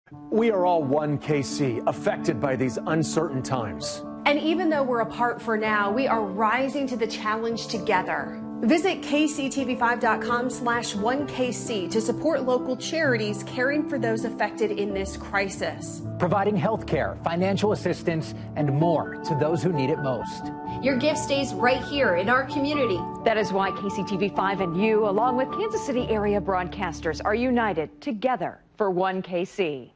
We are all one KC, affected by these uncertain times. And even though we're apart for now, we are rising to the challenge together. Visit kctv5.com/1KC to support local charities caring for those affected in this crisis. Providing health care, financial assistance, and more to those who need it most. Your gift stays right here in our community. That is why KCTV5 and you, along with Kansas City area broadcasters, are united together for 1KC.